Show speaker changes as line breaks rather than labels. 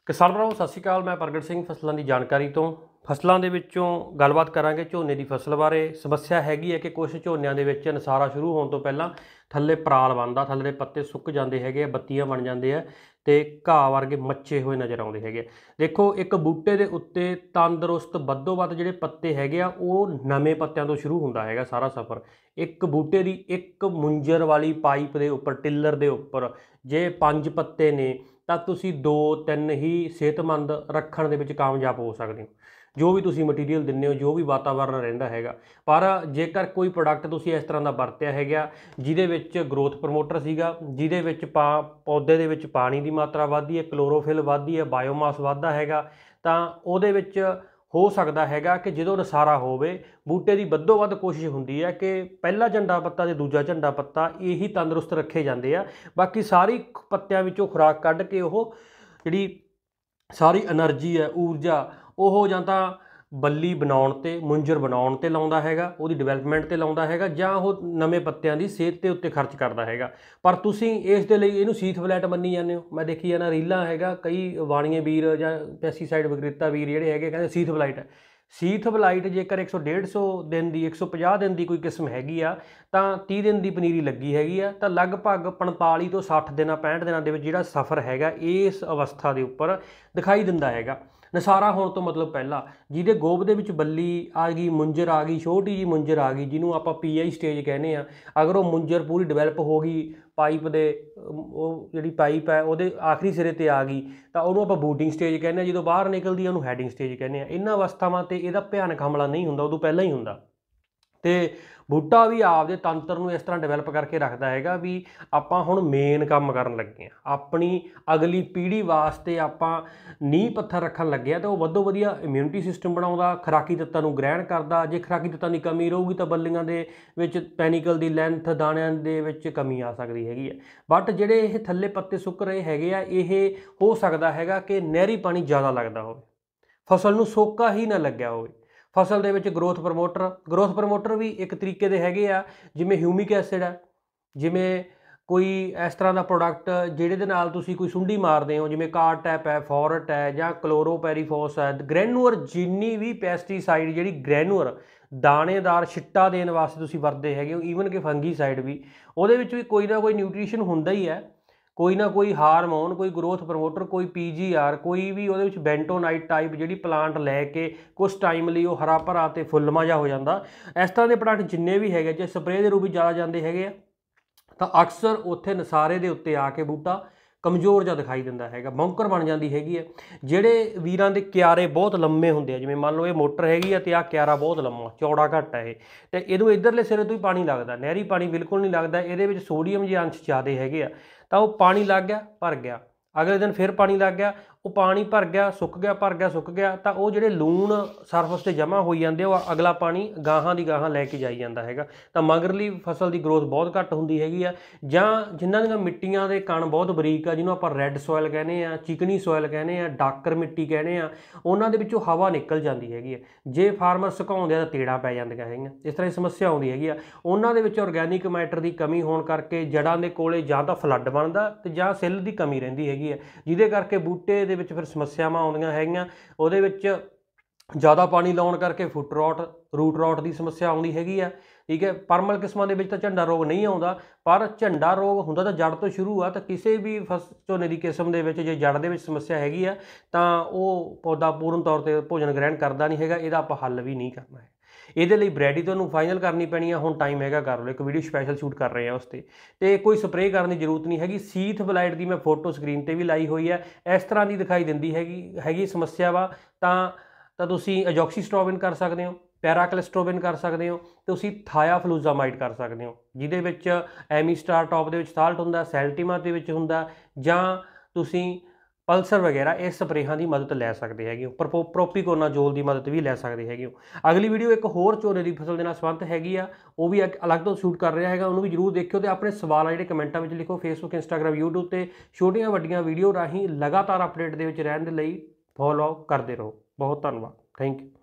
किसान भराओ सत श्री अकाल। मैं प्रगट सिंह फसलों की जानकारी तो फसलों के विचों गलबात करांगे झोने की फसल बारे। समस्या हैगी है कि कुछ झोनियां दे विच नसारा शुरू होने तो पहला थल्ले पराल बनता, थल्ले पत्ते सुक जाते हैं, बत्तियां बन जाते हैं तो घाह वर्गे मच्चे हुए नज़र आते हैं। देखो एक बूटे के उत्ते तंदुरुस्त बद्धो बध जिहड़े पत्ते हैगे आ वो नवे पत्तियां तो शुरू होंदा हैगा सारा सफ़र। एक बूटे की एक मुंजर वाली पाइप के उपर टिलर के उपर जे 5 पत्ते ने ਤਾਂ ਤੁਸੀਂ 2-3 ही सेहतमंद रखण दे विच कामयाब हो सकते हो। जो भी तुसी मटीरीयल दिंदे हो, जो भी वातावरण रहिंदा हैगा, पर जेकर कोई प्रोडक्ट तुसी इस तरह का वरतिया हैगा जिहदे विच ग्रोथ प्रमोटर सीगा, जिहदे विच पौधे दे विच पानी की मात्रा वधदी है, क्लोरोफिल वधदी है, बायोमास वधदा हैगा, तां उहदे विच हो सकता हैगा कि जो नसारा होवे बूटे की वधो वध कोशिश होंदी है कि पहला झंडा पत्ता ते दूजा झंडा पत्ता यही तंदुरुस्त रखे जाते हैं। बाकी सारी पत्तियां विचों खुराक कढ़ के वो जिहड़ी सारी एनर्जी है, ऊर्जा वो जां तां बल्ली बनाउण ते मुंजर बनाउण ते लाउंदा हैगा, उहदी डिवेलपमेंट ते लाउंदा हैगा, जां ओह नਵੇਂ पत्तियां दी सेहत ते उत्ते खर्च करदा हैगा। पर तुसीं इस दे लई इहनूं सीथ फ्लैट मन्नी जांदे हो। मैं देखी जाना रीलां हैगा, कई वाणीए वीर जां पैस्टीसाइड विक्रेता वीर जिहड़े हैगे कहंदे सीथ फ्लाइट है। सीथ फ्लाइट जेकर 100-150 दिन की 150 दिन की कोई किस्म हैगी आ तां 30 दिन की पनीरी लगी हैगी आ तां लगभग 45 तो 60 दिन 65 दिनों के जिहड़ा सफ़र हैगा इस अवस्था के उपर दिखाई दिंदा हैगा। नसारा होने तो मतलब पहला जिहदे गोब दे विच बल्ली आ गई, मुंजर आ गई, छोटी जी मुंजर आ गई जिन्हों आपां PI स्टेज कहने आ, अगर वो मुंजर पूरी डिवेलप हो गई पाइप दे जिहड़ी पाइप है वो आखिरी सिरे ते आ गई तो उन्होंने आपां बूटिंग स्टेज कहने, जो बाहर निकलती है उन्होंने हैडिंग स्टेज कहने। इन्हां अवस्थावां ते इहदा भयानक हमला नहीं हुंदा, उदों पहलां ही हुंदा। तो बूटा भी आपदे तंत्र नूं इस तरह डिवेलप करके रखता हैगा भी आपां हुण मेन काम करन लगे आ, अपनी अगली पीढ़ी वास्ते आपां नींह पत्थर रखन लगे आ। तो वह वधो वधिया इम्यूनिटी सिस्टम बनाउंदा, खुराकी तत्तां नूं ग्रहण करदा। जे खुराकी तत्तां दी कमी रहूगी तो बल्लियां दे विच पैनिकल दी लैंथ दाणियां दे विच कमी आ सकदी हैगी है। बट जिहड़े इह थल्ले पत्ते सुक रहे हैगे आ, इह हो सकदा हैगा कि नहरी पानी ज़्यादा लगदा होवे, फसल नूं सोका ही ना लग्या होवे। फसल दे विच ग्रोथ प्रमोटर भी एक तरीके दे हैगे आ, जिवें ह्यूमिक एसिड है, जिवें कोई इस तरह का प्रोडक्ट जिहदे दे नाल तुसीं कोई सुंडी मारदे हो, जिवें कार्टैप है, फॉरट है जां क्लोरोपैरीफॉस है, ग्रैनुअर जिन्नी भी पैस्टीसाइड जिहड़ी ग्रैनुअर दाणेदार छिट्टा देण वास्ते तुसीं वरतदे हैगे हो, ईवन कि फंगीसाइड भी उहदे विच भी कोई ना कोई न्यूट्रीशन हुंदा ही है, कोई ना कोई हारमोन, कोई ग्रोथ प्रमोटर, कोई PGR, कोई भी वो बेंटोनाइट टाइप जी प्लांट लैके कुछ टाइम लिए वो हरा भरा तो फुलमा जा हो जाता। इस तरह के प्लांट जिन्ने भी है जे स्प्रे के रूप में ज़्यादा जाते हैं तो अक्सर उत्थे नसारे के उत्ते आके बूटा कमज़ोर जा दिखाई दिंदा हैगा, बौंकर बन जाती हैगी है। जिहड़े वीरां दे क्यारे बहुत लंबे होंदे आ, जिवें मान लो ये मोटर हैगी है तो आ क्यारा बहुत लंबा चौड़ा घट है तो इहदों इधरले सिरे तो ही पानी लगदा, नहरी पानी बिल्कुल नहीं लगदा, इहदे विच सोडियम जे अंश ज़्यादा हैगे आ तो वह पानी लग गया भर गया, अगले दिन फिर पानी लग गया, वो पानी भर गया सुक गया, भर गया सुक गया, तो वो जिहड़े लूण सरफस से जमा हो जाते वो अगला पानी गाहां दी गाहां लैके जाई जाता हैगा। तो मगरली फसल की ग्रोथ बहुत घट होंदी हैगी आ, जां जिन्हां दी मिट्टियां दे कण बहुत बरीक आ, जिन्होंने आपां रैड सॉयल कहने आ, चिकनी सॉयल कहने आ, डाकर मिट्टी कहने आ, उन्हां दे विचों हवा निकल जाती हैगी है। जे फार्मर सुकाउंदे आ तां तेड़ां पै जांदियां हैगीआं, इस तरह की समस्या आउंदी हैगी आ। उन्हां दे विच ऑर्गैनिक मैटर की कमी होने करके जड़ां दे कोले जां तां फ्लड बनदा ते जां सिल की कमी रहिंदी हैगी है, जिहदे करके बूटे दे विच फिर समस्यावां आउंदियां हैगीआं। उहदे विच ज़्यादा पानी लाउण करके फुट रॉट रूट रॉट की समस्या आउंदी हैगी आ। ठीक है, परमल किस्मां दे विच तां झंडा रोग नहीं आउंदा, पर झंडा रोग हुंदा तां जड़ तो शुरू आ। तो किसी भी झोने की किस्म दे विच जे जड़ दे विच समस्या हैगी आ तां ओह पौधा पूर्ण तौर पर भोजन ग्रहण करदा नहीं हैगा, इहदा आपां हल भी नहीं करना है। ਇਹਦੇ ਲਈ ਵੈਰਾਈਟੀ ਤੁਹਾਨੂੰ ਫਾਈਨਲ ਕਰਨੀ ਪੈਣੀ ਆ, ਹੁਣ ਟਾਈਮ ਹੈਗਾ ਕਰ ਲਓ, ਇੱਕ ਵੀਡੀਓ ਸਪੈਸ਼ਲ ਸ਼ੂਟ ਕਰ ਰਹੇ ਆ ਉਸ ਤੇ ਕੋਈ ਸਪਰੇਅ ਕਰਨ ਦੀ ਜ਼ਰੂਰਤ ਨਹੀਂ ਹੈਗੀ। ਸੀਥ ਬਲਾਈਟ ਦੀ ਮੈਂ ਫੋਟੋ ਸਕਰੀਨ ਤੇ ਵੀ ਲਾਈ ਹੋਈ ਹੈ, ਇਸ ਤਰ੍ਹਾਂ ਦੀ ਦਿਖਾਈ ਦਿੰਦੀ ਹੈਗੀ ਸਮੱਸਿਆ ਵਾ ਤਾਂ ਤੁਸੀਂ ਅਜੋਕਸੀਸਟ੍ਰੋਬਿਨ ਕਰ ਸਕਦੇ ਹੋ, ਪੈਰਾਕਲਿਸਟ੍ਰੋਬਿਨ ਕਰ ਸਕਦੇ ਹੋ, ਤੁਸੀਂ ਥਾਇਆਫਲੂਜ਼ਾਮਾਈਡ ਕਰ ਸਕਦੇ ਹੋ ਜਿਹਦੇ ਵਿੱਚ ਐਮੀਸਟਾਰ ਟੌਪ ਦੇ ਵਿੱਚ ਸਾਲਟ ਹੁੰਦਾ, ਸੈਲਟੀਮਾ ਦੇ ਵਿੱਚ ਹੁੰਦਾ, ਜਾਂ ਤੁਸੀਂ पल्सर वगैरह इस स्प्रेहां की मदद लै सकते हैं, प्रोपीकोनाजोल की मदद भी लै सकते हैं। अगली वीडियो एक होर झोने की फसल के नाल संबंध हैगी आ, वो भी अलग तो शूट कर रहा है, उन्होंने भी जरूर देखियो तो अपने सवाल जिहड़े कमेंटां में लिखो। फेसबुक इंस्टाग्राम यूट्यूब से छोटियां वड्डियां वीडियो राहीं लगातार अपडेट दे विच रहण दे लई फॉलो करते रहो। बहुत धन्यवाद, थैंक यू।